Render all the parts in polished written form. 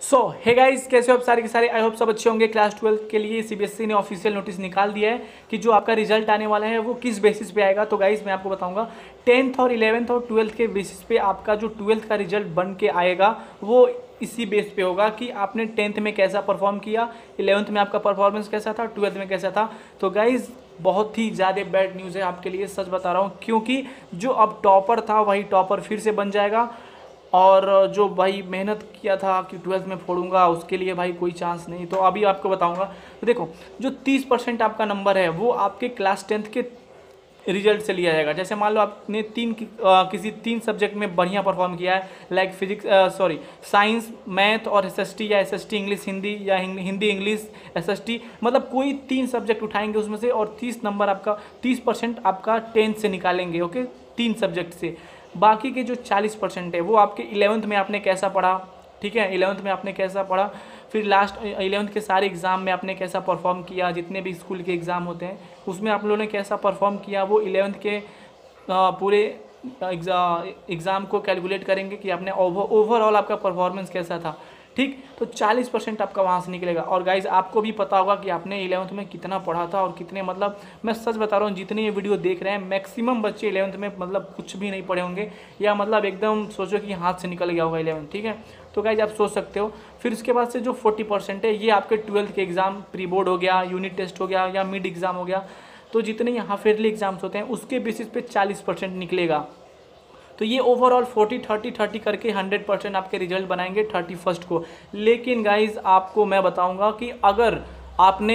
Hey guys, कैसे हो आप सारे के सारे। आई होप सब अच्छे होंगे। क्लास 12 के लिए सीबीएसई ने ऑफिशियल नोटिस निकाल दिया है कि जो आपका रिजल्ट आने वाला है वो किस बेसिस पे आएगा। तो गाइस मैं आपको बताऊंगा 10th और 11th और 12th के बेसिस पे आपका जो 12th का रिजल्ट बन के आएगा वो इसी बेस पे होगा कि आपने 10th में कैसा परफॉर्म किया, 11th में आपका परफॉर्मेंस कैसा था, 12th में कैसा था। तो गाइज बहुत ही ज़्यादा बैड न्यूज़ है आपके लिए, सच बता रहा हूँ, क्योंकि जो अब टॉपर था वही टॉपर फिर से बन जाएगा और जो भाई मेहनत किया था कि 12th में फोड़ूंगा उसके लिए भाई कोई चांस नहीं। तो अभी आपको बताऊंगा। तो देखो, जो 30% आपका नंबर है वो आपके क्लास 10th के रिजल्ट से लिया जाएगा। जैसे मान लो आपने किसी 3 सब्जेक्ट में बढ़िया परफॉर्म किया है, लाइक फिजिक्स साइंस, मैथ और एसएसटी, या एसएसटी इंग्लिश हिंदी, या हिंदी इंग्लिश एसएसटी, मतलब कोई 3 सब्जेक्ट उठाएंगे उसमें से और 30 नंबर आपका 30% आपका 10th से निकालेंगे। ओके, 3 सब्जेक्ट से। बाकी के जो 40% है वो आपके 11th में आपने कैसा पढ़ा, ठीक है, 11th में आपने कैसा पढ़ा, फिर लास्ट 11th के सारे एग्ज़ाम में आपने कैसा परफॉर्म किया, जितने भी स्कूल के एग्ज़ाम होते हैं उसमें आप लोगों ने कैसा परफॉर्म किया, वो 11th के पूरे एग्ज़ाम को कैलकुलेट करेंगे कि आपने ओवरऑल आपका परफॉर्मेंस कैसा था। ठीक, तो 40% आपका वहाँ से निकलेगा। और गाइज आपको भी पता होगा कि आपने 11th में कितना पढ़ा था और कितने, मतलब मैं सच बता रहा हूँ, जितने ये वीडियो देख रहे हैं मैक्सिमम बच्चे 11th में मतलब कुछ भी नहीं पढ़े होंगे, या मतलब एकदम सोचो कि हाथ से निकल गया होगा 11th। ठीक है, तो गाइज आप सोच सकते हो। फिर उसके बाद से जो 40% है ये आपके 12th के एग्ज़ाम, प्री बोर्ड हो गया, यूनिट टेस्ट हो गया, या मिड एग्ज़ाम हो गया, तो जितने यहाँ फेयरली एग्जाम्स होते हैं उसके बेसिस पे 40% निकलेगा। तो ये ओवरऑल 40-30-30 करके 100% आपके रिजल्ट बनाएंगे 31st को। लेकिन गाइज आपको मैं बताऊंगा कि अगर आपने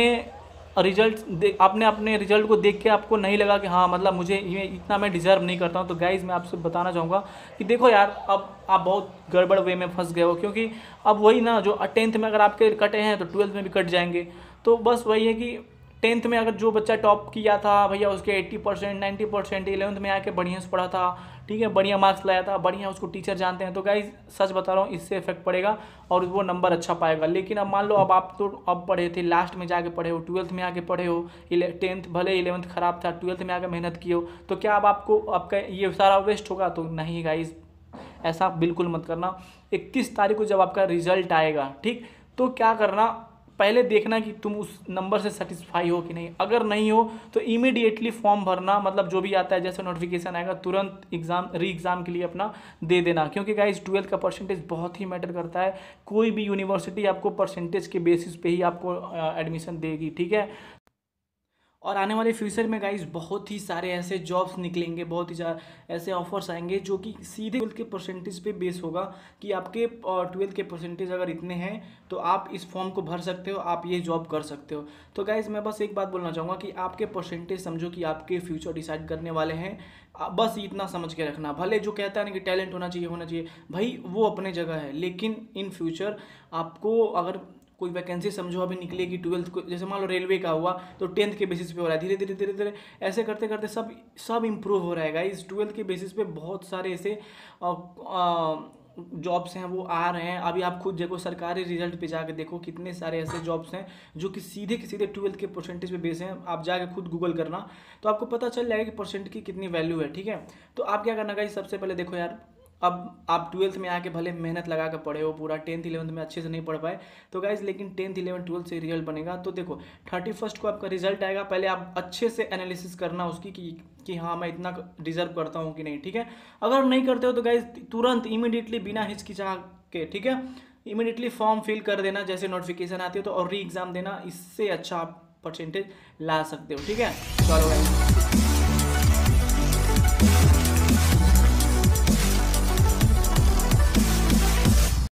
अपने रिजल्ट को देख के आपको नहीं लगा कि हाँ मतलब मुझे ये इतना मैं डिज़र्व नहीं करता हूँ, तो गाइज मैं आपसे बताना चाहूँगा कि देखो यार, अब आप बहुत गड़बड़ वे में फंस गए हो। क्योंकि अब वही ना, जो 10th में अगर आपके कटे हैं तो 12th में भी कट जाएंगे। तो बस वही है कि 10th में अगर जो बच्चा टॉप किया था भैया, उसके 80% 90%, 11th में आके बढ़िया से पढ़ा था, ठीक है, बढ़िया मार्क्स लाया था, बढ़िया उसको टीचर जानते हैं, तो गाइज सच बता रहा हूँ इससे इफेक्ट पड़ेगा और वो नंबर अच्छा पाएगा। लेकिन अब मान लो अब आप तो अब पढ़े थे, लास्ट में जाके पढ़े हो, 12th में आके पढ़े हो, 10th भले 11th खराब था, 12th में आके मेहनत की हो, तो क्या अब आपको आपका ये सारा वेस्ट होगा? तो नहीं गाइज, ऐसा बिल्कुल मत करना। 31 तारीख को जब आपका रिजल्ट आएगा, ठीक, तो क्या करना, पहले देखना कि तुम उस नंबर से सेटिस्फाई हो कि नहीं। अगर नहीं हो तो इमीडिएटली फॉर्म भरना, मतलब जो भी आता है जैसे नोटिफिकेशन आएगा तुरंत एग्ज़ाम के लिए अपना दे देना। क्योंकि गाइस 12th का परसेंटेज बहुत ही मैटर करता है। कोई भी यूनिवर्सिटी आपको परसेंटेज के बेसिस पे ही आपको एडमिशन देगी, ठीक है। और आने वाले फ्यूचर में गाइज बहुत ही सारे ऐसे जॉब्स निकलेंगे, बहुत ही ऐसे ऑफर्स आएंगे जो कि सीधे 12th के परसेंटेज पे बेस होगा कि आपके 12th के परसेंटेज अगर इतने हैं तो आप इस फॉर्म को भर सकते हो, आप ये जॉब कर सकते हो। तो गाइज मैं बस एक बात बोलना चाहूँगा कि आपके परसेंटेज समझो कि आपके फ्यूचर डिसाइड करने वाले हैं। बस इतना समझ के रखना। भले जो कहता है ना कि टैलेंट होना चाहिए भाई, वो अपने जगह है, लेकिन इन फ्यूचर आपको अगर कोई वैकेंसी समझो अभी निकलेगी 12th को, जैसे मान लो रेलवे का हुआ तो 10th के बेसिस पे हो रहा है, धीरे धीरे ऐसे करते करते सब इम्प्रूव हो रहा है गाइस। 12th के बेसिस पे बहुत सारे ऐसे जॉब्स हैं वो आ रहे हैं। अभी आप खुद देखो, सरकारी रिजल्ट पे जाके देखो कितने सारे ऐसे जॉब्स हैं जो कि सीधे 12th के परसेंटेज पे बेस हैं। आप जाके खुद गूगल करना तो आपको पता चल जाएगा कि परसेंट की कितनी वैल्यू है, ठीक है। तो आप क्या करना गाइस, सबसे पहले देखो यार, अब आप 12th में आके भले मेहनत लगा कर पढ़े हो, पूरा 10th 11th में अच्छे से नहीं पढ़ पाए तो गाइज, लेकिन 10th 11th 12th से रिजल्ट बनेगा। तो देखो 31st को आपका रिजल्ट आएगा, पहले आप अच्छे से एनालिसिस करना उसकी कि हाँ मैं इतना डिजर्व करता हूँ कि नहीं, ठीक है। अगर नहीं करते हो तो गाइज तुरंत इमीडिएटली बिना हिचकिचा के, ठीक है, इमीडिएटली फॉर्म फिल कर देना जैसे नोटिफिकेशन आती है तो, और री एग्ज़ाम देना। इससे अच्छा आप परसेंटेज ला सकते हो, ठीक है। चलो गाइज।